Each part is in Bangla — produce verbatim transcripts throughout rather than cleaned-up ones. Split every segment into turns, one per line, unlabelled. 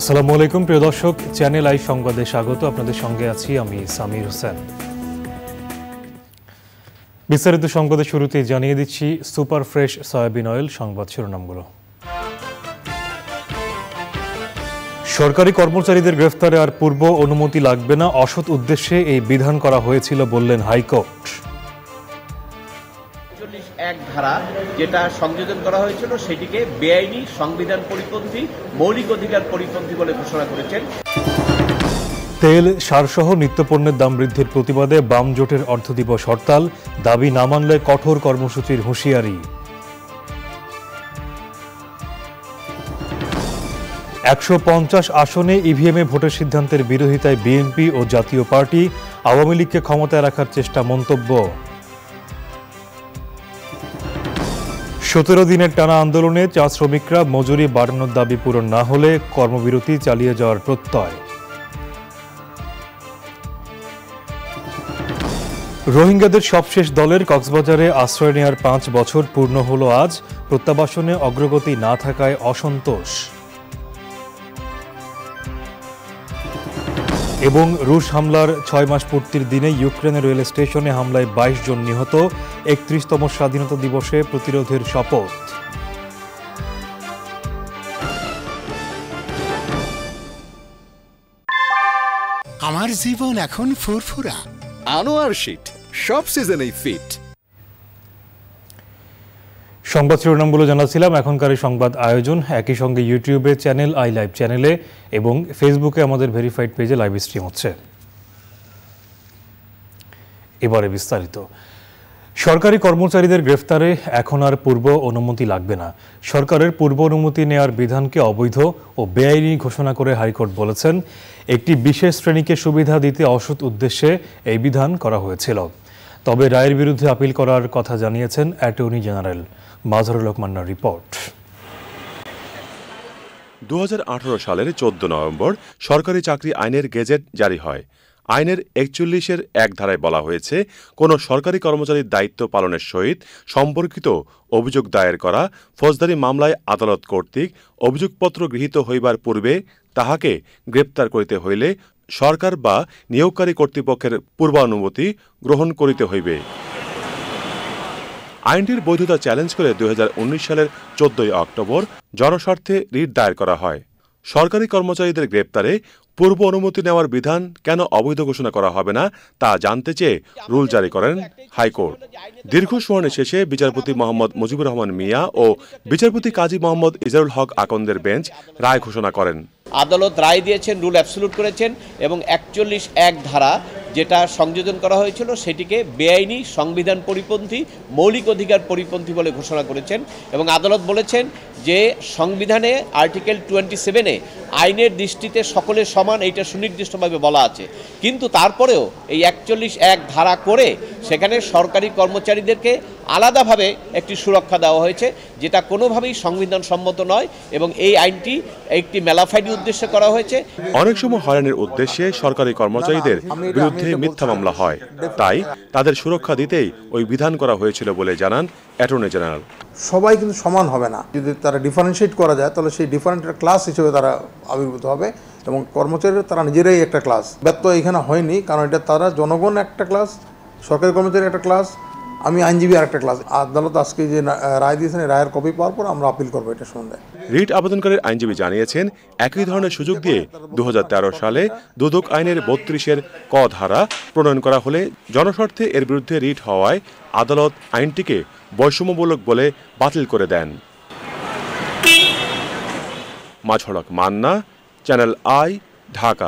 আসসালামু আলাইকুম প্রিয় দর্শক, চ্যানেল আই সংবাদে স্বাগত। আপনাদের সঙ্গে আছি আমি সামির হোসেন। বিস্তারিত সংবাদের শুরুতেই জানিয়ে দিচ্ছি সুপার ফ্রেশ সয়াবিন অয়েল সংবাদ শিরোনামগুলো। সরকারি কর্মচারীদের গ্রেফতারে আর পূর্ব অনুমতি লাগবে না, অসৎ উদ্দেশ্যে এই বিধান করা হয়েছিল বললেন হাইকোর্ট।
এক ধারা যেটা সংযোজন করা হয়েছিল সেটিকে বেআইনি, সংবিধান পরিপন্থী, মৌলিক অধিকার পরিপন্থী বলে ঘোষণা করেছেন।
তেল, সারসহ নিত্যপণ্যের দাম বৃদ্ধির প্রতিবাদে বাম জোটের অর্ধ দিবস হরতাল, দাবি না মানলে কঠোর কর্মসূচির হুঁশিয়ারি। একশো পঞ্চাশ আসনে ইভিএমে ভোটের সিদ্ধান্তের বিরোধিতায় বিএনপি ও জাতীয় পার্টি, আওয়ামী লীগকে ক্ষমতায় রাখার চেষ্টা মন্তব্য। সতেরো দিনের টানা আন্দোলনে চা শ্রমিকরা মজুরি বাড়ানোর দাবি পূরণ না হলে কর্মবিরতি চালিয়ে যাওয়ার প্রত্যয়। রোহিঙ্গাদের সবশেষ দলের কক্সবাজারে আশ্রয় নেওয়ার পাঁচ বছর পূর্ণ হল আজ, প্রত্যাবাসনে অগ্রগতি না থাকায় অসন্তোষ। এবং রুশ হামলার ছয় মাস পূর্তির দিনে ইউক্রেনের রেল স্টেশনে হামলায় বাইশ জন নিহত, একত্রিশতম স্বাধীনতা দিবসে প্রতিরোধের শপথ।
আমার জীবন এখন ফুরফুরা।
আনোয়ার শীট সব সিজনেই ফিট।
সংবাদ শিরোনামগুলো জানাচ্ছিলাম। এখনকার এই সংবাদ আয়োজন একই সঙ্গে ইউটিউবে চ্যানেল আই লাইভ চ্যানেলে এবং ফেসবুকে আমাদের ভেরিফাইড পেজে লাইভ স্ট্রিম হচ্ছে। এবারে বিস্তারিত। সরকারি কর্মচারীদের গ্রেফতারে এখন আর পূর্ব অনুমতি লাগবে না। সরকারের পূর্ব অনুমতি নেয়ার বিধানকে অবৈধ ও বেআইনি ঘোষণা করে হাইকোর্ট বলেছেন, একটি বিশেষ শ্রেণীকে সুবিধা দিতে অসৎ উদ্দেশ্যে এই বিধান করা হয়েছিল। তবে রায়ের বিরুদ্ধে আপিল করার কথা জানিয়েছেন অ্যাটর্নি জেনারেল। মাজহারুল হক মান্নার রিপোর্ট।
দু হাজার আঠারো সালের চোদ্দ নভেম্বর সরকারি চাকরি আইনের গেজেট জারি হয়। আইনের একচল্লিশের এক ধারায় বলা হয়েছে, কোনো সরকারি কর্মচারীর দায়িত্ব পালনের সহিত সম্পর্কিত অভিযোগ দায়ের করা ফৌজদারি মামলায় আদালত কর্তৃক অভিযোগপত্র গৃহীত হইবার পূর্বে তাহাকে গ্রেপ্তার করিতে হইলে সরকার বা নিয়োগকারী কর্তৃপক্ষের পূর্বানুমতি গ্রহণ করিতে হইবে। আইনটির বৈধতা চ্যালেঞ্জ করে দুই হাজার উনিশ সালের চোদ্দই অক্টোবর জনস্বার্থে রিট দায়ের করা হয়। সরকারি কর্মচারীদের গ্রেপ্তারে পূর্ব অনুমতি নেওয়ার বিধান কেন অবৈধ ঘোষণা করা হবে না তা জানতে চেয়ে রুল জারি করেন হাইকোর্ট। দীর্ঘ শুনানি শেষে বিচারপতি মোহাম্মদ মুজিবুর রহমান মিয়া ও বিচারপতি কাজী মোহাম্মদ ইজারুল হক আকন্দের বেঞ্চ রায় ঘোষণা করেন।
আদালত রায় দিয়েছেন, রুল অ্যাবসলিউট করেছেন এবং একচল্লিশ এক ধারা যেটা সংযোজন করা হয়েছিল সেটিকে বেআইনি, সংবিধান পরিপন্থী, মৌলিক অধিকার পরিপন্থী বলে ঘোষণা করেছেন। এবং আদালত বলেছেন যে সংবিধানে আর্টিকেল টোয়েন্টি সেভেনে আইনের দৃষ্টিতে সকলের সমান, এইটা সুনির্দিষ্টভাবে বলা আছে, কিন্তু তারপরেও এই একচল্লিশ এক ধারা করে সেখানে সরকারি কর্মচারীদেরকে আলাদাভাবে একটি সুরক্ষা দেওয়া হয়েছে, যেটা কোনোভাবেই সংবিধান সম্মত নয় এবং এই আইনটি একটি মেলাফাইডি উদ্দেশ্যে করা হয়েছে।
অনেক সময় হয়রানির উদ্দেশ্যে সরকারি কর্মচারীদের বিরুদ্ধে মিথ্যা মামলা হয়, তাই তাদের সুরক্ষা দিতেই ওই বিধান করা হয়েছিল বলে জানান অ্যাটর্নি জেনারেল।
সবাই কিন্তু সমান হবে না, যদি তারা ডিফারেন্সিয়েট করা যায় তাহলে সেই ডিফারেন্ট ক্লাস হিসেবে তারা আবির্ভূত হবে এবং কর্মচারীরা তারা নিজেরাই একটা ক্লাস। ব্যত্যয় এখানে হয়নি, কারণ এটা তারা জনগণ একটা ক্লাস, সরকারি কর্মচারী একটা ক্লাস, আমি আইনজীবী আর একটা ক্লাস। আদালত আজকে যে রায় দিয়েছেন, রায়ের কপি পাওয়ার পর আমরা আপিল করবো এটা শুনলে।
রিট আবেদনকারীর আইনজীবী জানিয়েছেন, একই ধরনের সুযোগ দিয়ে দু হাজার তেরো সালে দুদক আইনের বত্রিশের ক ধারা প্রণয়ন করা হলে জনস্বার্থে এর বিরুদ্ধে রিট হওয়ায় আদালত আইনটিকে বৈষম্যমূলক বলে বাতিল করে দেন। Mazharul Haque Manna, Channel I, Dhaka.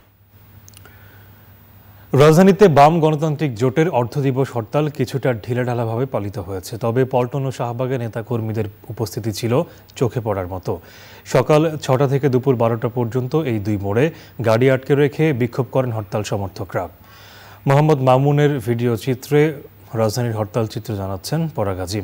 রাজধানীতে বাম গণতান্ত্রিক জোটের অর্ধ দিবস হরতাল কিছুটা ঢিলেঢালাভাবে পালিত হয়েছে। তবে পল্টন ও শাহবাগে নেতাকর্মীদের উপস্থিতি ছিল চোখে পড়ার মতো। সকাল ছটা থেকে দুপুর বারোটা পর্যন্ত এই দুই মোড়ে গাড়ি আটকে রেখে বিক্ষোভ করেন হরতাল সমর্থকরা। মোহাম্মদ মামুনের ভিডিও চিত্রে রাজধানীর হরতাল চিত্র জানাচ্ছেন পরাগ আজিম।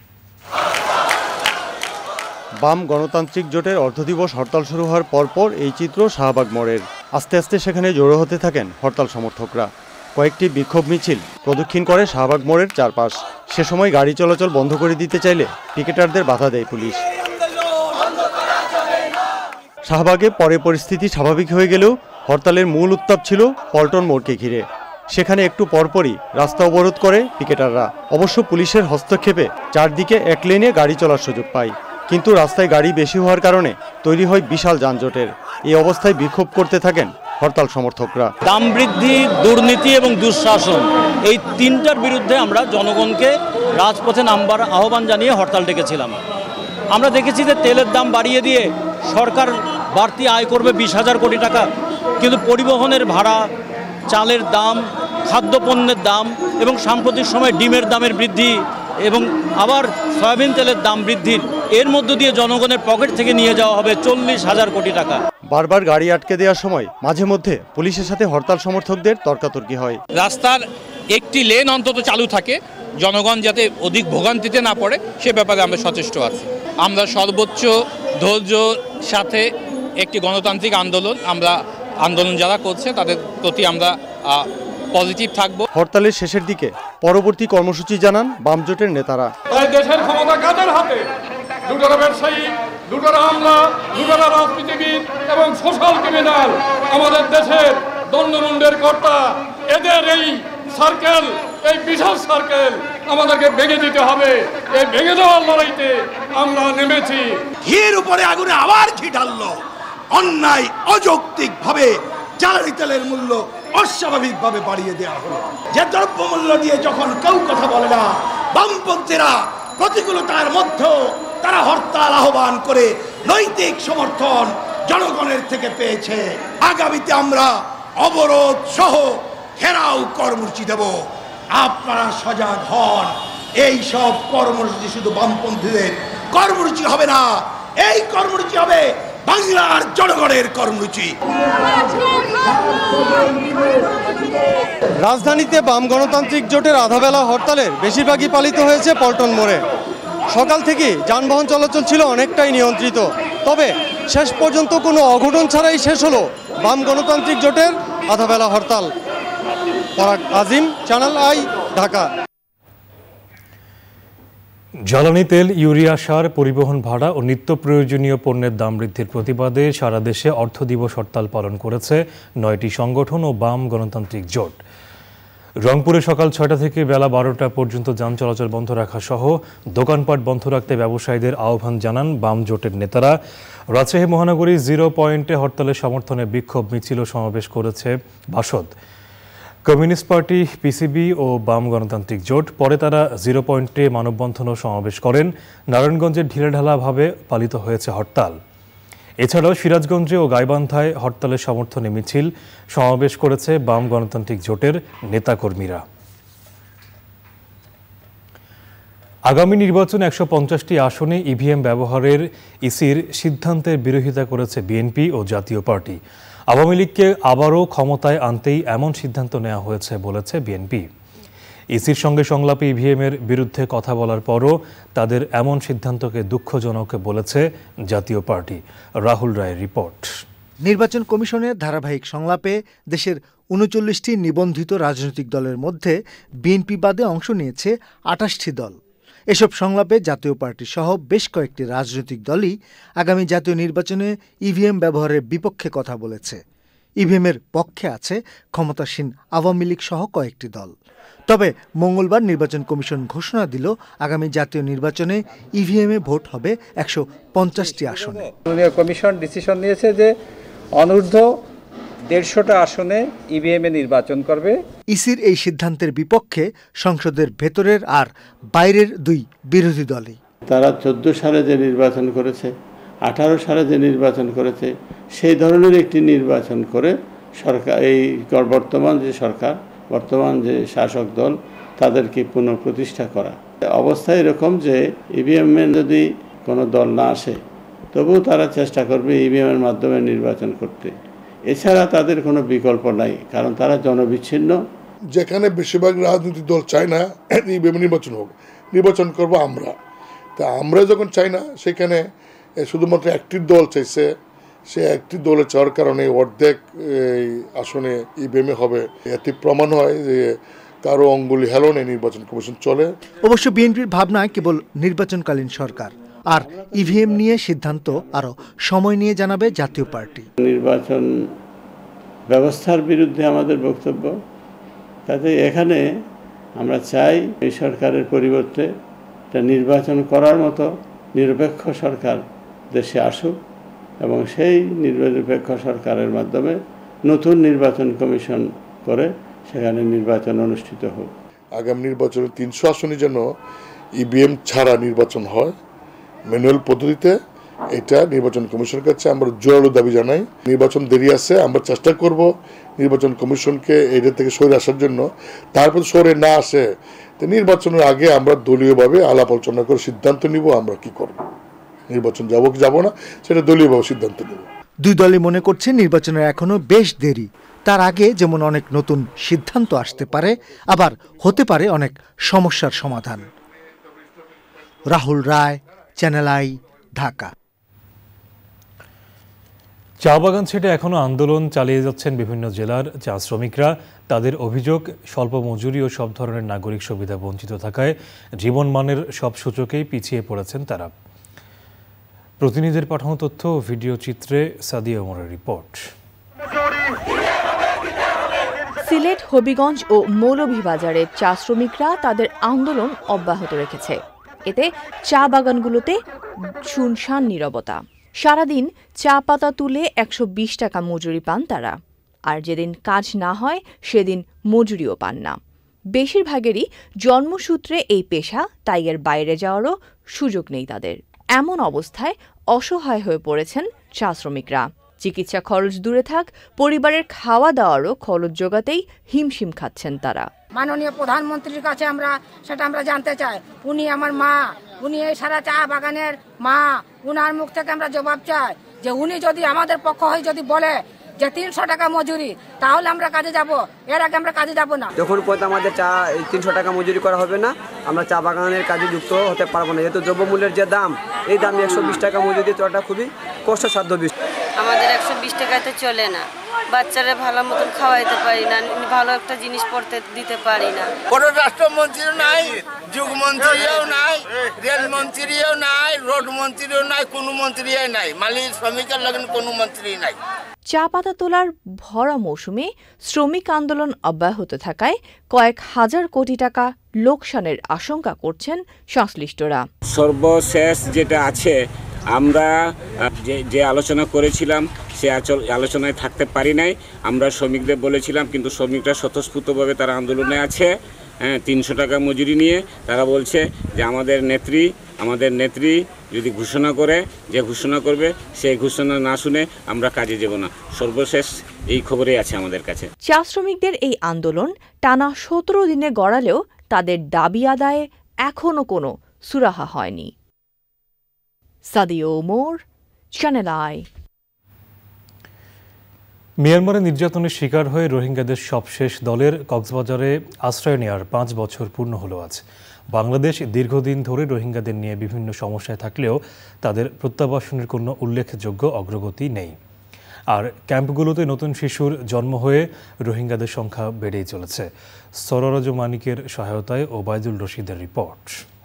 বাম গণতান্ত্রিক জোটের অর্ধদিবস হরতাল শুরু হওয়ার পরপর এই চিত্র শাহবাগ মোড়ের। আস্তে আস্তে সেখানে জড়ো হতে থাকেন হরতাল সমর্থকরা। কয়েকটি বিক্ষোভ মিছিল প্রদক্ষিণ করে শাহবাগ মোড়ের চারপাশ। সে সময় গাড়ি চলাচল বন্ধ করে দিতে চাইলে পিকেটারদের বাধা দেয় পুলিশ। শাহবাগে পরে পরিস্থিতি স্বাভাবিক হয়ে গেলেও হরতালের মূল উত্তাপ ছিল পল্টন মোড়কে ঘিরে। সেখানে একটু পরপরই রাস্তা অবরোধ করে পিকেটাররা। অবশ্য পুলিশের হস্তক্ষেপে চারদিকে এক লেনে গাড়ি চলার সুযোগ পায়, কিন্তু রাস্তায় গাড়ি বেশি হওয়ার কারণে তৈরি হয় বিশাল যানজটের। এই অবস্থায় বিক্ষোভ করতে থাকেন হরতাল সমর্থকরা।
দাম বৃদ্ধি, দুর্নীতি এবং দুঃশাসন, এই তিনটার বিরুদ্ধে আমরা জনগণকে রাজপথে নামবার আহ্বান জানিয়ে হরতাল ডেকেছিলাম। আমরা দেখেছি যে তেলের দাম বাড়িয়ে দিয়ে সরকার বাড়তি আয় করবে বিশ হাজার কোটি টাকা, কিন্তু পরিবহনের ভাড়া, চালের দাম, খাদ্যপণ্যের দাম এবং সাম্প্রতিক সময় ডিমের দামের বৃদ্ধি এবং আবার সয়াবিন তেলের দাম বৃদ্ধির এর মধ্য দিয়ে জনগণের পকেট থেকে নিয়ে যাওয়া হবে চল্লিশ হাজার কোটি টাকা।
বারবার গাড়ি আটকে দেওয়ার সময় মাঝে মধ্যে পুলিশের সাথে হরতাল সমর্থকদের তর্কাতর্কি হয়।
রাস্তার একটি লেন অন্তত চালু থাকে, জনগণ যাতে অধিক ভোগান্তিতে না পড়ে সে ব্যাপারে আমরা সচেষ্ট আছি। আমরা সর্বোচ্চ ধৈর্য সাথে একটি গণতান্ত্রিক আন্দোলন, আমরা আন্দোলন যারা করছে তাদের প্রতি আমরা পজিটিভ থাকবো।
হরতালের শেষের দিকে পরবর্তী কর্মসূচি জানান বামজোটের নেতারা।
তাই দেশের ক্ষমতা কাদের হাতে? লুটেরা ব্যবসায়ী, লুটেরা আমলা, লুটেরা রাজনীতিবিদ এবং সোশ্যাল ক্রিমিনাল আমাদের দেশের দণ্ডমুণ্ডের কর্তা। এদের এই সার্কেল, এই বিশাল সার্কেল আমাদেরকে ভেঙে দিতে হবে। এই ভেঙে দেওয়ার লড়াইতে আমরা নেমেছি।
ঘির উপরে আগুনে আবার ঘি ঢাললো। অন্যায় অযৌক্তিক ভাবে জ্বালানি তেলের মূল্য অস্বাভাবিকভাবে বাড়িয়ে দেওয়া হলো। যে দ্রব্যমূল্য নিয়ে যখন কেউ কথা বলে না, বামপন্থীরা প্রতিকূলতার মধ্যেও তারা হরতাল আহ্বান করে নৈতিক সমর্থন জনগণের থেকে পেয়েছে। আগামীতে আমরা অবরোধ সহ ঘেরাও কর্মসূচি দেব। আপনারা সজাগ হন। এই সব কর্মসূচি শুধু বামপন্থীদের কর্মসূচি হবে না, এই কর্মসূচি হবে বাংলার জনগণের কর্মসূচি।
রাজধানীতে বাম গণতান্ত্রিক জোটের আধাবেলা হরতালের বেশিরভাগই পালিত হয়েছে পল্টন মোড়ে। সকাল থেকে যানবাহন চলাচল ছিল অনেকটাই নিয়ন্ত্রিত, তবে শেষ পর্যন্ত কোনো অঘটন ছাড়াই শেষ হলো বাম গণতান্ত্রিক জোটের আধাবেলা হরতাল। পরাগ আজিম, চ্যানেল আই, ঢাকা।
জ্বালানি তেল, ইউরিয়া সার, পরিবহন ভাড়া ও নিত্য প্রয়োজনীয় পণ্যের দাম বৃদ্ধির প্রতিবাদে সারা দেশে অর্থ দিবস হরতাল পালন করেছে নয়টি সংগঠন ও বাম গণতান্ত্রিক জোট। রংপুরে সকাল ছয়টা থেকে বেলা বারোটা পর্যন্ত যান চলাচল বন্ধ রাখা সহ দোকানপাট বন্ধ রাখতে ব্যবসায়ীদের আহ্বান জানান বাম জোটের নেতারা। রাজশাহী মহানগরী জিরো পয়েন্টে হরতালের সমর্থনে বিক্ষোভ মিছিল ও সমাবেশ করেছে বাসদ। কমিউনিস্ট পার্টি, পিসিবি ও বাম গণতান্ত্রিক জোট। পরে তারা জিরো পয়েন্টে মানববন্ধন ও সমাবেশ করেন। নারায়ণগঞ্জের ঢিলেঢালাভাবে পালিত হয়েছে হরতাল। এছাড়াও সিরাজগঞ্জে ও গাইবান্ধায় হরতালের সমর্থনে মিছিল সমাবেশ করেছে বাম গণতান্ত্রিক জোটের নেতাকর্মীরা। আগামী নির্বাচনে একশো পঞ্চাশটি আসনে ইভিএম ব্যবহারের ইসির সিদ্ধান্তের বিরোধিতা করেছে বিএনপি ও জাতীয় পার্টি। আওয়ামী লীগকে আবারও ক্ষমতায় আনতেই এমন সিদ্ধান্ত নেওয়া হয়েছে বলেছে বিএনপি। ইসির সঙ্গে সংলাপে ইভিএমের বিরুদ্ধে কথা বলার পরও তাদের এমন সিদ্ধান্তকে দুঃখজনক বলেছে জাতীয় পার্টি। রাহুল রায়ের রিপোর্ট।
নির্বাচন কমিশনের ধারাবাহিক সংলাপে দেশের উনচল্লিশটি নিবন্ধিত রাজনৈতিক দলের মধ্যে বিএনপি বাদে অংশ নিয়েছে আটাশটি দল। এসব সংলাপে জাতীয় পার্টি সহ বেশ কয়েকটি রাজনৈতিক দলই আগামী জাতীয় নির্বাচনে ইভিএম ব্যবহারের বিপক্ষে কথা বলেছে। ইভিএমের পক্ষে আছে ক্ষমতাসীন আওয়ামী লীগ সহ কয়েকটি দল। তবে মঙ্গলবার নির্বাচন কমিশন ঘোষণা দিল আগামী জাতীয় নির্বাচনে ইভিএমে ভোট হবে একশো পঞ্চাশটি আসনে।
কমিশন ডিসিশন নিয়েছে যে অনূর্ধ্ব দেড়শোটা আসনে ইভিএমে নির্বাচন করবে।
ইসির এই সিদ্ধান্তের বিপক্ষে সংসদের ভেতরের আর বাইরের দুই বিরোধী দলই।
তারা চোদ্দ সালে যে নির্বাচন করেছে, আঠারো সালে যে নির্বাচন করেছে, সেই ধরনের একটি নির্বাচন করে সরকার, এই বর্তমান যে সরকার, বর্তমান যে শাসক দল, তাদেরকে পুনঃপ্রতিষ্ঠা করা। অবস্থা এরকম যে ইভিএমে যদি কোনো দল না আসে, তবুও তারা চেষ্টা করবে ইভিএমের মাধ্যমে নির্বাচন করতে। এছাড়া তাদের কোনো বিকল্প নাই, কারণ তারা জনবিচ্ছিন্ন।
যেখানে বেশিরভাগ রাজনৈতিক দল চায় না ইভিএম নির্বাচন হোক, নির্বাচন করব আমরা। তা আমরা যখন চাই না, সেখানে শুধুমাত্র একটি দল চাইছে, সে একটি দলে চাওয়ার কারণে অর্ধেক এই আসনে ইভিএমে হবে। এতে প্রমাণ হয় যে কারো অঙ্গুলি হেলনে নির্বাচন কমিশন চলে।
অবশ্য বিএনপির ভাবনা কেবল নির্বাচনকালীন সরকার। আর ইভিএম নিয়ে সিদ্ধান্ত আরও সময় নিয়ে জানাবে জাতীয় পার্টি।
নির্বাচন ব্যবস্থার বিরুদ্ধে আমাদের বক্তব্য, তাতে এখানে আমরা চাই এই সরকারের পরিবর্তে একটা নির্বাচন করার মতো নিরপেক্ষ সরকার দেশে আসুক এবং সেই নিরপেক্ষ সরকারের মাধ্যমে নতুন নির্বাচন কমিশন করে সেখানে নির্বাচন অনুষ্ঠিত হোক।
আগামী নির্বাচনে তিনশো আসনে যেন ইভিএম ছাড়া নির্বাচন হয় ম্যানুয়াল পদ্ধতিতে, এটা নির্বাচন কমিশনের কাছে আমরা জোরালো দাবি জানাই। নির্বাচন দেরি আছে, আমরা চেষ্টা করব নির্বাচন কমিশনকে এটা থেকে সরে আসার জন্য। তারপর সরে না আসে তো নির্বাচনের আগে আমরা দলীয়ভাবে আলাপ আলোচনা করে সিদ্ধান্ত নিব আমরা কি করব, নির্বাচন যাব কি যাব না সেটা দলীয়ভাবে সিদ্ধান্ত নেব।
দুই দলই মনে করছে নির্বাচনের এখনো বেশ দেরি, তার আগে যেমন অনেক নতুন সিদ্ধান্ত আসতে পারে, আবার হতে পারে অনেক সমস্যার সমাধান। Rahul Roy, Channel I, Dhaka.
চা বাগান ছেড়ে এখনও আন্দোলন চালিয়ে যাচ্ছেন বিভিন্ন জেলার চা শ্রমিকরা। তাদের অভিযোগ, স্বল্প মজুরি ও সব ধরনের নাগরিক সুবিধা বঞ্চিত থাকায় জীবনমানের সব সূচকেই পিছিয়ে পড়েছেন তারা। প্রতিনিধিদের পাঠানো তথ্য ও ভিডিও চিত্রে সাদিয়া ওমরের রিপোর্ট।
সিলেট, হবিগঞ্জ ও মৌলভীবাজারের চা শ্রমিকরা তাদের আন্দোলন অব্যাহত রেখেছে। এতে চা বাগানগুলোতে শুনশান নীরবতা। সারাদিন চা পাতা তুলে একশো বিশ টাকা মজুরি পান তারা, আর যেদিন কাজ না হয় সেদিন মজুরিও পান না। বেশিরভাগেরই জন্মসূত্রে এই পেশা, তাই এর বাইরে যাওয়ারও সুযোগ নেই তাদের। এমন অবস্থায় অসহায় হয়ে পড়েছেন চা শ্রমিকরা। চিকিৎসা খরচ দূরে থাক, পরিবারের খাওয়া দাওয়ারও খরচ জোগাতেই হিমশিম খাচ্ছেন তারা।
মাননীয় প্রধানমন্ত্রীর কাছে আমরা সেটা আমরা জানতে চাই। উনি আমার মা, উনি এই সারা চা বাগানের মা, উনার মুখ থেকে আমরা জবাব চাই যে উনি যদি আমাদের পক্ষ হয়ে যদি বলে যে তিনশো টাকা মজুরি, তাহলে আমরা কাজে যাব, এর আগে আমরা কাজে যাব না।
যখন পর্যন্ত আমাদের চা তিনশো টাকা মজুরি করা হবে না, আমরা চা বাগানের কাজে যুক্ত হতে পারবো না। যেহেতু দ্রব্যমূল্যের যে দাম, এই দাম একশো বিশ টাকা মজুরি চলাটা খুবই কষ্টসাধ্য বিষয়।
আমাদের একশো বিশ টাকাতে চলে না, বাচ্চারা ভালো মতন খাওয়াইতে পারি না, ভালো একটা জিনিস পড়তে দিতে পারি না।
কোনো রাষ্ট্রমন্ত্রীও নাই, যুগমন্ত্রীও নাই, রেল মন্ত্রীও নাই, রোড মন্ত্রীও নাই, কোনো মন্ত্রীও নাই, মালিক শ্রমিকের লাগেন কোনো মন্ত্রী নাই।
চা পাতা তোলার ভরা মৌসুমে শ্রমিক আন্দোলন অব্যাহত থাকায় কয়েক হাজার কোটি টাকা লোকসানের আশঙ্কা করছেন সংশ্লিষ্টরা।
সর্বশেষ যেটা আছে, আমরা যে যে আলোচনা করেছিলাম সে আলোচনায় থাকতে পারি নাই। আমরা শ্রমিকদের বলেছিলাম, কিন্তু শ্রমিকরা স্বতঃস্ফূর্তভাবে তারা আন্দোলনে আছে। হ্যাঁ, তিনশো টাকা মজুরি নিয়ে তারা বলছে যে আমাদের নেত্রী আমাদের নেত্রী যদি ঘোষণা করে, যে ঘোষণা করবে সেই ঘোষণা না শুনে আমরা কাজে যাব না। সর্বশেষ এই খবরই আছে আমাদের কাছে।
চা শ্রমিকদের এই আন্দোলন টানা সতেরো দিনে গড়ালেও তাদের দাবি আদায়ে এখনো কোনো সুরাহা হয়নি। Sadia Omar, Channel I.
মিয়ানমারে নির্যাতনের শিকার হয়ে রোহিঙ্গাদের সবশেষ দলের কক্সবাজারে আশ্রয় নেওয়ার পাঁচ বছর পূর্ণ হলো আজ। বাংলাদেশ দীর্ঘদিন ধরে রোহিঙ্গাদের নিয়ে বিভিন্ন সমস্যায় থাকলেও তাদের প্রত্যাবাসনের কোনো উল্লেখযোগ্য অগ্রগতি নেই। আর ক্যাম্পগুলোতে নতুন শিশুর জন্ম হয়ে রোহিঙ্গাদের সংখ্যা বেড়েই চলেছে। সররাজ মানিকের সহায়তায় ওবায়দুল রশিদের রিপোর্ট।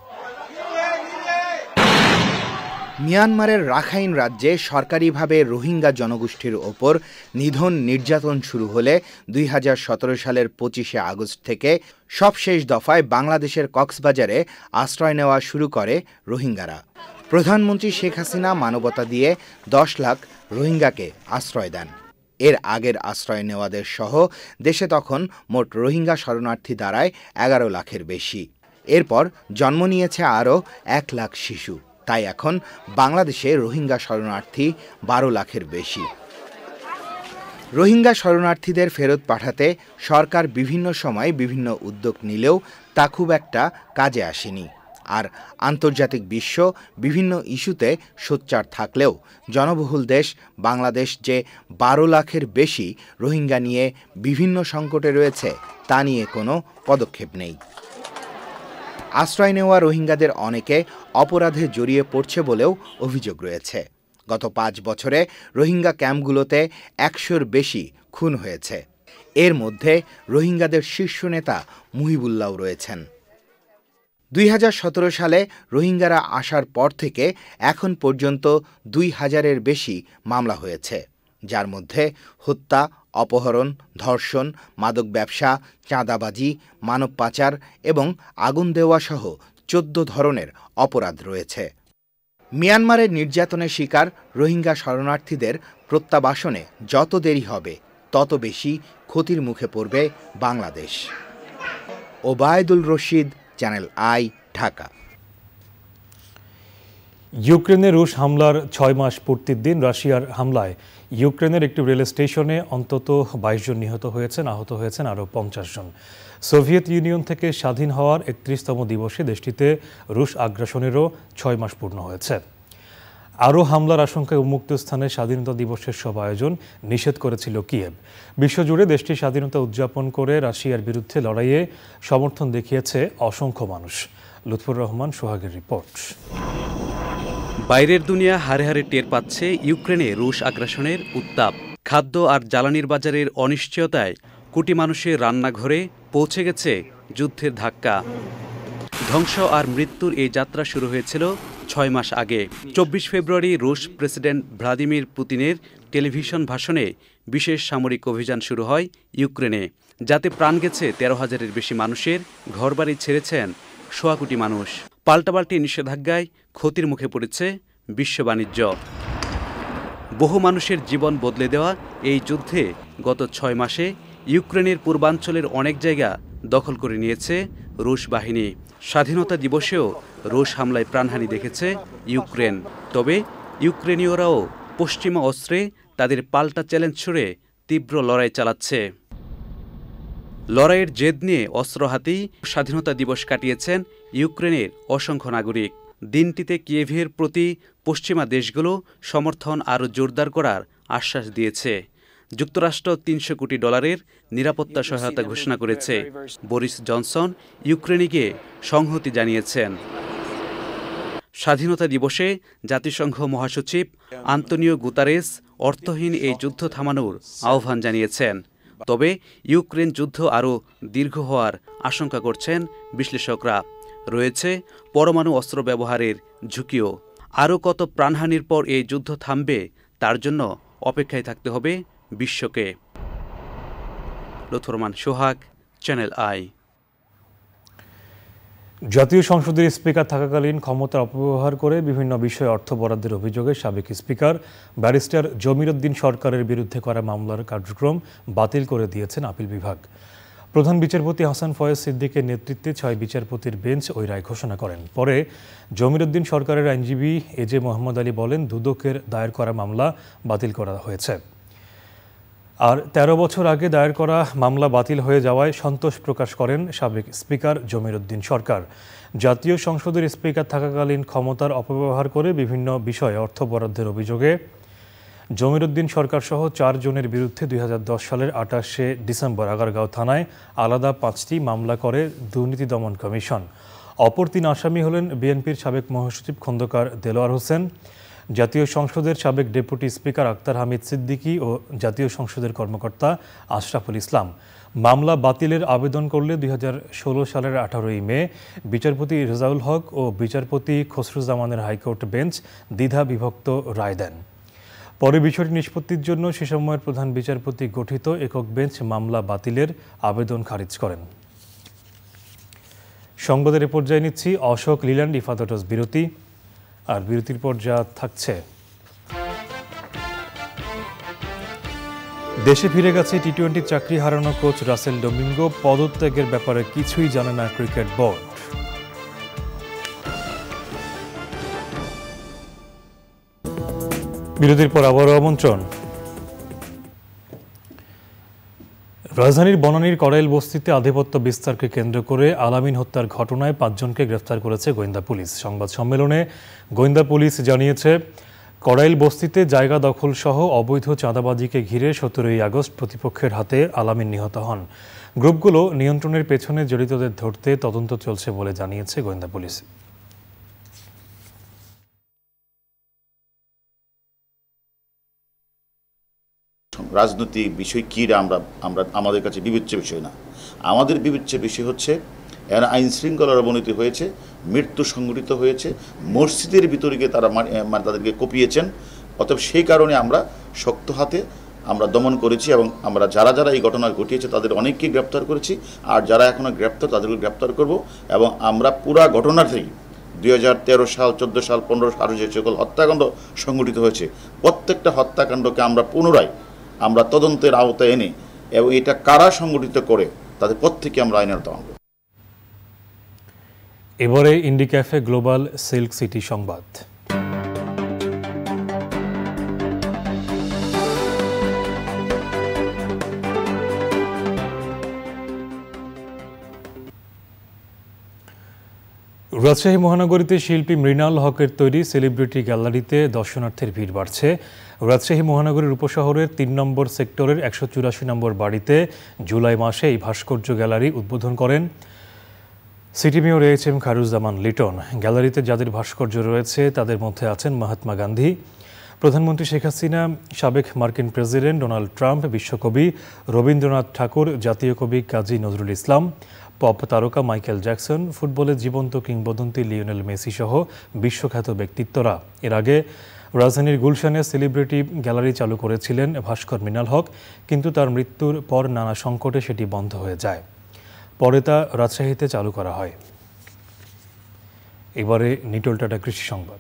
মিয়ানমারের রাখাইন রাজ্যে সরকারিভাবে রোহিঙ্গা জনগোষ্ঠীর ওপর নিধন নির্যাতন শুরু হলে দুই হাজার সতেরো সালের পঁচিশে আগস্ট থেকে সবশেষ দফায় বাংলাদেশের কক্সবাজারে আশ্রয় নেওয়া শুরু করে রোহিঙ্গারা। প্রধানমন্ত্রী শেখ হাসিনা মানবতা দিয়ে দশ লাখ রোহিঙ্গাকে আশ্রয় দেন। এর আগের আশ্রয় নেওয়াদের সহ দেশে তখন মোট রোহিঙ্গা শরণার্থী দাঁড়ায় এগারো লাখের বেশি। এরপর জন্ম নিয়েছে আরও এক লাখ শিশু। তাই এখন বাংলাদেশে রোহিঙ্গা শরণার্থী বারো লাখের বেশি। রোহিঙ্গা শরণার্থীদের ফেরত পাঠাতে সরকার বিভিন্ন সময় বিভিন্ন উদ্যোগ নিলেও তা খুব একটা কাজে আসেনি। আর আন্তর্জাতিক বিশ্ব বিভিন্ন ইস্যুতে সোচ্চার থাকলেও জনবহুল দেশ বাংলাদেশ যে বারো লাখের বেশি রোহিঙ্গা নিয়ে বিভিন্ন সংকটে রয়েছে তা নিয়ে কোনো পদক্ষেপ নেই। আশ্রয় নেওয়া রোহিঙ্গাদের অনেকে অপরাধে জড়িয়ে পড়ছে বলেও অভিযোগ রয়েছে। গত পাঁচ বছরে রোহিঙ্গা ক্যাম্পগুলোতে একশোর বেশি খুন হয়েছে। এর মধ্যে রোহিঙ্গাদের শীর্ষ নেতা মুহিবুল্লাহও রয়েছেন। দুই হাজার সতেরো সালে রোহিঙ্গারা আসার পর থেকে এখন পর্যন্ত দুই হাজারের বেশি মামলা হয়েছে, যার মধ্যে হত্যা, অপহরণ, ধর্ষণ, মাদক ব্যবসা, চাঁদাবাজি, মানব পাচার এবং আগুন দেওয়া সহ চোদ্দ ধরনের অপরাধ রয়েছে। মিয়ানমারের নির্যাতনের শিকার রোহিঙ্গা শরণার্থীদের প্রত্যাবাসনে যত দেরি হবে তত বেশি ক্ষতির মুখে পড়বে বাংলাদেশ। Obaidul Rashid, Channel I, Dhaka.
ইউক্রেনে রুশ হামলার ছয় মাস পূর্তির দিন রাশিয়ার হামলায় ইউক্রেনের একটি রেল স্টেশনে অন্তত বাইশ জন নিহত হয়েছেন, আহত হয়েছেন আরও পঞ্চাশ জন। সোভিয়েত ইউনিয়ন থেকে স্বাধীন হওয়ার একত্রিশতম দিবসে দেশটিতে রুশ আগ্রাসনেরও ছয় মাস পূর্ণ হয়েছে। আরও হামলার আশঙ্কায় উন্মুক্ত স্থানে স্বাধীনতা দিবসের সব আয়োজন নিষেধ করেছিল কিয়েভ। বিশ্বজুড়ে দেশটির স্বাধীনতা উদযাপন করে রাশিয়ার বিরুদ্ধে লড়াইয়ে সমর্থন দেখিয়েছে অসংখ্য মানুষ। লুৎফুর রহমান সোহাগের রিপোর্ট।
বাইরের দুনিয়া হারে হারে টের পাচ্ছে ইউক্রেনে রুশ আগ্রাসনের উত্তাপ। খাদ্য আর জ্বালানির বাজারের অনিশ্চয়তায় কোটি মানুষের রান্নাঘরে পৌঁছে গেছে যুদ্ধের ধাক্কা। ধ্বংস আর মৃত্যুর এই যাত্রা শুরু হয়েছিল ছয় মাস আগে। চব্বিশ ফেব্রুয়ারি রুশ প্রেসিডেন্ট ভ্লাদিমির পুতিনের টেলিভিশন ভাষণে বিশেষ সামরিক অভিযান শুরু হয় ইউক্রেনে, যাতে প্রাণ গেছে তেরো হাজারের বেশি মানুষের, ঘরবাড়ি ছেড়েছেন সোয়া কোটি মানুষ। পাল্টাপাল্টি নিষেধাজ্ঞায় ক্ষতির মুখে পড়েছে বিশ্ব বাণিজ্য। বহু মানুষের জীবন বদলে দেওয়া এই যুদ্ধে গত ছয় মাসে ইউক্রেনের পূর্বাঞ্চলের অনেক জায়গা দখল করে নিয়েছে রুশ বাহিনী। স্বাধীনতা দিবসেও রুশ হামলায় প্রাণহানি দেখেছে ইউক্রেন। তবে ইউক্রেনীয়রাও পশ্চিমা অস্ত্রে তাদের পাল্টা চ্যালেঞ্জ ছুড়ে তীব্র লড়াই চালাচ্ছে। লড়াইয়ের জেদ নিয়ে অস্ত্র হাতেই স্বাধীনতা দিবস কাটিয়েছেন ইউক্রেনের অসংখ্য নাগরিক। দিনটিতে কিয়েভের প্রতি পশ্চিমা দেশগুলো সমর্থন আরও জোরদার করার আশ্বাস দিয়েছে। যুক্তরাষ্ট্র তিনশো কোটি ডলারের নিরাপত্তা সহায়তা ঘোষণা করেছে। বরিস জনসন ইউক্রেনকে সংহতি জানিয়েছেন। স্বাধীনতা দিবসে জাতিসংঘ মহাসচিব আন্তোনিও গুতারেস অর্থহীন এই যুদ্ধ থামানোর আহ্বান জানিয়েছেন। তবে ইউক্রেন যুদ্ধ আরও দীর্ঘ হওয়ার আশঙ্কা করছেন বিশ্লেষকরা। রয়েছে পরমাণু অস্ত্র ব্যবহারের ঝুঁকিও। আরও কত প্রাণহানির পর এই যুদ্ধ থামবে তার জন্য অপেক্ষায় থাকতে হবে বিশ্বকে। Lutfur Rahman Sohag, Channel I.
জাতীয় সংসদের স্পিকার থাকাকালীন ক্ষমতার অপব্যবহার করে বিভিন্ন বিষয়ে অর্থ বরাদ্দের অভিযোগে সাবেক স্পিকার ব্যারিস্টার জমির উদ্দিন সরকারের বিরুদ্ধে করা মামলার কার্যক্রম বাতিল করে দিয়েছেন আপিল বিভাগ। প্রধান বিচারপতি হাসান ফয়েজ সিদ্দিকের নেতৃত্বে ছয় বিচারপতির বেঞ্চ ওই রায় ঘোষণা করেন। পরে জমির উদ্দিন সরকারের আইনজীবী এজে মোহাম্মদ আলী বলেন, দুদকের দায়ের করা মামলা বাতিল করা হয়েছে। আর তেরো বছর আগে দায়ের করা মামলা বাতিল হয়ে যাওয়ায় সন্তোষ প্রকাশ করেন সাবেক স্পিকার জমির উদ্দিন সরকার। জাতীয় সংসদের স্পিকার থাকাকালীন ক্ষমতার অপব্যবহার করে বিভিন্ন বিষয়ে অর্থ বরাদ্দের অভিযোগে জমির উদ্দিন সরকার সহ চারজনের বিরুদ্ধে দুই হাজার দশ সালের আঠাশে ডিসেম্বর আগারগাঁও থানায় আলাদা পাঁচটি মামলা করে দুর্নীতি দমন কমিশন। অপর তিন আসামি হলেন বিএনপির সাবেক মহাসচিব খন্দকার দেলোয়ার হোসেন, জাতীয় সংসদের সাবেক ডেপুটি স্পিকার আক্তার হামিদ সিদ্দিকী ও জাতীয় সংসদের কর্মকর্তা আশরাফুল ইসলাম। মামলা বাতিলের আবেদন করলে দুই হাজার ষোলো সালের আঠারোই মে বিচারপতি রেজাউল হক ও বিচারপতি খসরুজ্জামানের হাইকোর্ট বেঞ্চ দ্বিধা বিভক্ত রায় দেন। পরে বিষয়টি নিষ্পত্তির জন্য সে সময়ের প্রধান বিচারপতি গঠিত একক বেঞ্চ মামলা বাতিলের আবেদন খারিজ করেন। সংবাদের এ পর্যায়ে নিচ্ছি অশোক লিল্যান্ড ইফাদটস বিরতি। আর বিরতির পর যা থাকছে, দেশে ফিরে গেছে টি টোয়েন্টি চাকরি হারানো কোচ রাসেল ডোমিঙ্গো, পদত্যাগের ব্যাপারে কিছুই জানে না ক্রিকেট বোর্ড। বিরতির পর আবারও আমন্ত্রণ। রাজধানীর বনানীর কড়াইল বস্তিতে আধিপত্য বিস্তারকে কেন্দ্র করে আলামিন হত্যার ঘটনায় পাঁচজনকে গ্রেফতার করেছে গোয়েন্দা পুলিশ। সংবাদ সম্মেলনে গোয়েন্দা পুলিশ জানিয়েছে, কড়াইল বস্তিতে জায়গা দখল সহ অবৈধ চাঁদাবাজিকে ঘিরে সতেরোই আগস্ট প্রতিপক্ষের হাতে আলামিন নিহত হন। গ্রুপগুলো নিয়ন্ত্রণের পেছনে জড়িতদের ধরতে তদন্ত চলছে বলে জানিয়েছে গোয়েন্দা পুলিশ।
রাজনৈতিক বিষয় কী আমরা আমরা আমাদের কাছে বিবেচ্য বিষয় না। আমাদের বিবেচ্য বিষয় হচ্ছে
এর আইন শৃঙ্খলার অবনতি হয়েছে, মৃত্যু সংঘটিত হয়েছে, মসজিদের ভিতরে গিয়ে তারা মানে তাদেরকে কপিয়েছেন। অতএব সেই কারণে আমরা শক্ত হাতে আমরা দমন করেছি এবং আমরা যারা যারা এই ঘটনা ঘটিয়েছে তাদের অনেককেই গ্রেপ্তার করেছি, আর যারা এখনও গ্রেপ্তার তাদেরকে গ্রেপ্তার করব। এবং আমরা পুরা ঘটনা থেকে দুই হাজার তেরো সাল চোদ্দো সাল পনেরো সাল যে সকল হত্যাকাণ্ড সংঘটিত হয়েছে প্রত্যেকটা হত্যাকাণ্ডকে আমরা পুনরায় আমরা তদন্তের আওতায় এনে এবং এটা কারা সংগঠিত করে তাদের প্রত্যেকে আমরা আইনের আওতায় আনব।
এবারে indie cafe global silk city সংবাদ। রাজশাহী মহানগরীতে শিল্পী মৃণাল হকের তৈরি সেলিব্রিটি গ্যালারিতে দর্শনার্থীর ভিড় বাড়ছে। রাজশাহী মহানগরীর উপশহরের তিন নম্বর সেক্টরের একশো চুরাশি নম্বর বাড়িতে জুলাই মাসে এই ভাস্কর্য গ্যালারি উদ্বোধন করেন city mayor H M Khairuzzaman Liton. গ্যালারিতে যাদের ভাস্কর্য রয়েছে তাদের মধ্যে আছেন মহাত্মা গান্ধী, প্রধানমন্ত্রী শেখ হাসিনা, সাবেক মার্কিন প্রেসিডেন্ট ডোনাল্ড ট্রাম্প, বিশ্বকবি রবীন্দ্রনাথ ঠাকুর, জাতীয় কবি কাজী নজরুল ইসলাম, পপ তারকা মাইকেল জ্যাকসন, ফুটবলের জীবন্ত কিংবদন্তি লিওনেল মেসি সহ বিশ্বখ্যাত ব্যক্তিত্বরা। এর আগে রাজধানীর গুলশানে সেলিব্রিটি গ্যালারি চালু করেছিলেন ভাস্কর মৃণাল হক, কিন্তু তার মৃত্যুর পর নানা সংকটে সেটি বন্ধ হয়ে যায়। পরে তা রাজশাহীতে চালু করা হয়। এবারে নিটল টাটা কৃষি সংবাদ।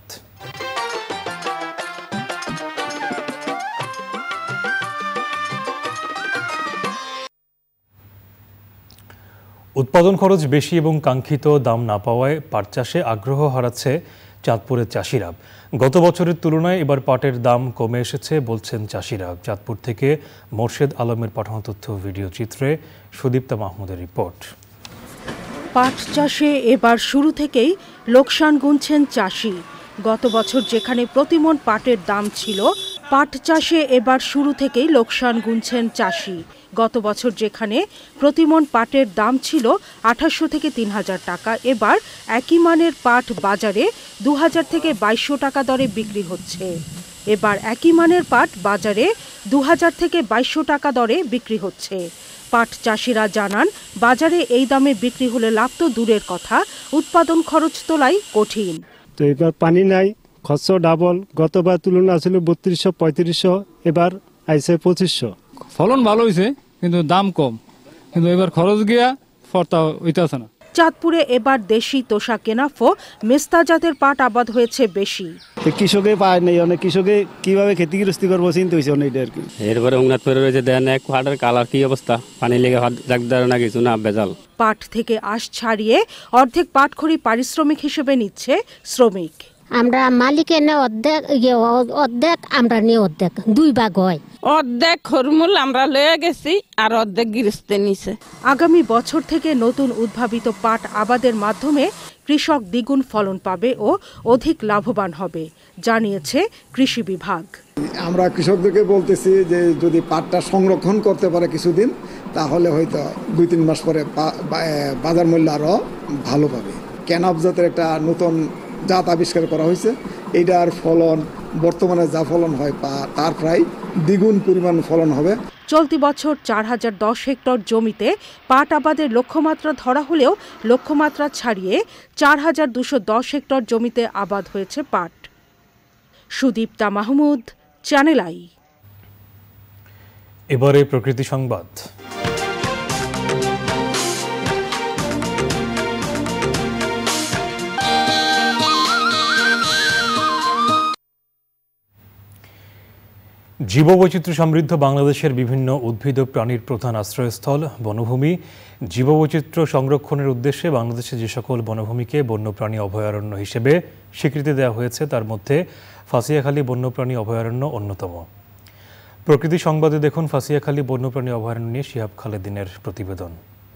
উৎপাদন খরচ বেশি এবং কাঙ্ক্ষিত দাম না পাওয়ায় পাট চাষে আগ্রহ হারাচ্ছে চাঁদপুরের চাষিরা। গত বছরের তুলনায় এবার পাটের দাম কমে এসেছে বলছেন চাষিরা। চাঁদপুর থেকে মোর্শেদ আলমের পাঠানো তথ্য ভিডিও চিত্রে সুদীপ্তা মাহমুদের রিপোর্ট।
পাট চাষে এবার শুরু থেকেই লোকসান গুনছেন চাষি। গত বছর যেখানে প্রতিমণ পাটের দাম ছিল, পাট চাষে এবার শুরু থেকেই লোকসান গুনছেন চাষি। গত বছর যেখানে প্রতিমণ পাটের দাম ছিল আঠাশশো থেকে তিন হাজার টাকা, এবার একই মানের পাট বাজারে দু হাজার থেকে বাইশশো টাকা দরে বিক্রি হচ্ছে। এবার একই মানের পাট বাজারে দু হাজার থেকে বাইশশো টাকা দরে বিক্রি হচ্ছে। পাট চাষিরা জানান, বাজারে এই দামে বিক্রি হলে লাভ তো দূরের কথা, উৎপাদন খরচ তোলাই কঠিন।
তো এবার পানি নাই, খরচ ডাবল। গতবার তুলনা ছিল বত্রিশশো পঁয়ত্রিশশো, এবার আইসে পঁচিশশো।
ফলন ভালো হয়েছে কিন্তু দাম কম, কিন্তু এবার খরচ গিয়া ফরতা হইতেছে না।
চাঁদপুরে এবার দেশি তোষা কেনাফো মেস্তা জাতের পাট আবাদ হয়েছে বেশি।
কৃষকে পায় নেই, অনেক কৃষকে কিভাবে ক্ষতিগ্রস্তি করবো চিন্তা হয়েছে অনেক আর কি।
এরপরে উন্নত রয়েছে দেন এক পাটের কালার কি অবস্থা, পানি লেগে জাগদার না কিছু না বেজাল।
পাট থেকে আঁশ ছাড়িয়ে অর্ধেক পাটখড়ি পারিশ্রমিক হিসেবে নিচ্ছে শ্রমিক।
আমরা মালিকের নে অর্ধেক অর্ধেক আমরা নিয়ে অর্ধেক দুই ভাগ হয়।
অর্ধেক খরমুল আমরা লয়ে গেছি আর অর্ধেক গৃহস্থে নিছে।
আগামী বছর থেকে নতুন উদ্ভাবিত পাট আবাদের মাধ্যমে কৃষক দ্বিগুণ ফলন পাবে ও অধিক লাভবান হবে, জানিয়েছে কৃষি বিভাগ।
আমরা কৃষকদেরকে বলতেছি যে যদি পাটটা সংরক্ষণ করতে পারে কিছুদিন, তাহলে হয়তো দুই তিন মাস পরে বাজার মূল্য আরো ভালো পাবে। ক্যানাপ জাতের একটা নতুন জাত আবিষ্কার করা হয়েছে, এইটার ফলন বর্তমানে যা ফলন হয় তার প্রায় দ্বিগুণ পরিমাণ ফলন হবে।
চলতি বছর চার হাজার দশ হেক্টর জমিতে পাট আবাদের লক্ষ্যমাত্রা ধরা হলেও লক্ষ্যমাত্রা ছাড়িয়ে চার হাজার দুশো দশ হেক্টর জমিতে আবাদ হয়েছে পাট। Sudipta Mahmud, Channel I.
এবারে প্রকৃতি সংবাদ। জীববৈচিত্র্য সমৃদ্ধ বাংলাদেশের বিভিন্ন উদ্ভিদ ও প্রাণীর প্রধান আশ্রয়স্থল বনভূমি। জীববৈচিত্র্য সংরক্ষণের উদ্দেশ্যে বাংলাদেশে যে সকল বনভূমিকে বন্যপ্রাণী অভয়ারণ্য হিসেবে স্বীকৃতি দেওয়া হয়েছে তার মধ্যে ফাঁসিয়াখালী বন্যপ্রাণী অভয়ারণ্য অন্যতম। প্রকৃতি সংবাদে দেখুন ফাঁসিয়াখালী বন্যপ্রাণী অভয়ারণ্য নিয়ে শিহাব খালেদিনের প্রতিবেদন।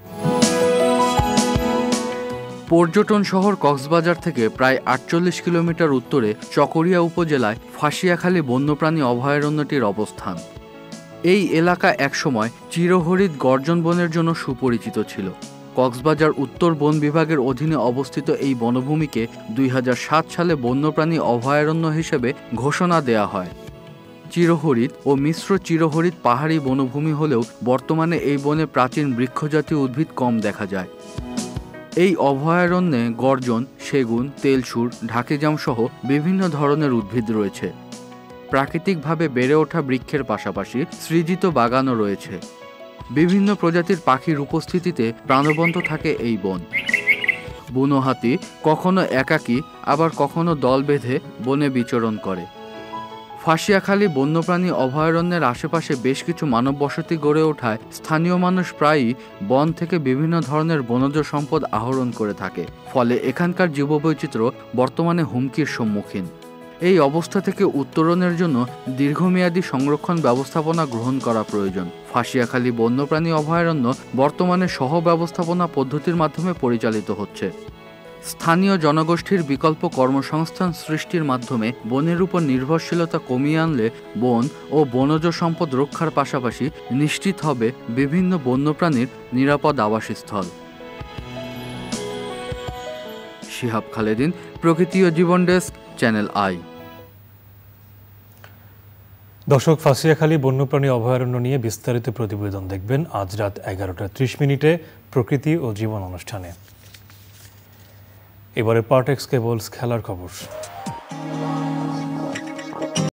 পর্যটন শহর কক্সবাজার থেকে প্রায় আটচল্লিশ কিলোমিটার উত্তরে চকরিয়া উপজেলায় ফাঁসিয়াখালী বন্যপ্রাণী অভয়ারণ্যটির অবস্থান। এই এলাকা একসময় চিরহরিৎ গর্জন বনের জন্য সুপরিচিত ছিল। কক্সবাজার উত্তর বন বিভাগের অধীনে অবস্থিত এই বনভূমিকে দুই হাজার সাত সালে বন্যপ্রাণী অভয়ারণ্য হিসেবে ঘোষণা দেয়া হয়। চিরহরিৎ ও মিশ্র চিরহরিৎ পাহাড়ি বনভূমি হলেও বর্তমানে এই বনে প্রাচীন বৃক্ষজাতীয় উদ্ভিদ কম দেখা যায়। এই অভয়ারণ্যে গর্জন, সেগুন, তেলসুর, ঢাকিজাম সহ বিভিন্ন ধরনের উদ্ভিদ রয়েছে। প্রাকৃতিকভাবে বেড়ে ওঠা বৃক্ষের পাশাপাশি সৃজিত বাগানও রয়েছে। বিভিন্ন প্রজাতির পাখির উপস্থিতিতে প্রাণবন্ত থাকে এই বন। বুনো হাতি কখনো একাকী আবার কখনো দল বেঁধে বনে বিচরণ করে। ফাঁসিয়াখালী বন্যপ্রাণী অভয়ারণ্যের আশেপাশে বেশ কিছু মানব বসতি গড়ে ওঠায় স্থানীয় মানুষ প্রায়ই বন থেকে বিভিন্ন ধরনের বনজ সম্পদ আহরণ করে থাকে, ফলে এখানকার জীববৈচিত্র্য বর্তমানে হুমকির সম্মুখীন। এই অবস্থা থেকে উত্তরণের জন্য দীর্ঘমেয়াদী সংরক্ষণ ব্যবস্থাপনা গ্রহণ করা প্রয়োজন। ফাঁসিয়াখালী বন্যপ্রাণী অভয়ারণ্য বর্তমানে সহ ব্যবস্থাপনা পদ্ধতির মাধ্যমে পরিচালিত হচ্ছে। স্থানীয় জনগোষ্ঠীর বিকল্প কর্মসংস্থান সৃষ্টির মাধ্যমে বনের উপর নির্ভরশীলতা কমিয়ে আনলে বন ও বনজ সম্পদ রক্ষার পাশাপাশি নিশ্চিত হবে বিভিন্ন বন্যপ্রাণীর নিরাপদ আবাসস্থল। শিহাব খালেদিন, প্রকৃতি ও জীবন ডেস্ক, চ্যানেল আই।
দর্শক, ফাঁসিয়াখালী বন্যপ্রাণী অভয়ারণ্য নিয়ে বিস্তারিত প্রতিবেদন দেখবেন আজ রাত এগারোটা ত্রিশ মিনিটে প্রকৃতি ও জীবন অনুষ্ঠানে। এবারে পার্টেক্স কেবলস খেলার খবর।